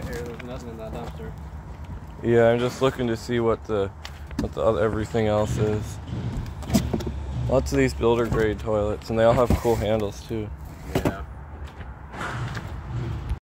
right here. There's nothing in that dumpster. Yeah, I'm just looking to see what the other, everything else is. Lots of these builder grade toilets, and they all have cool handles too.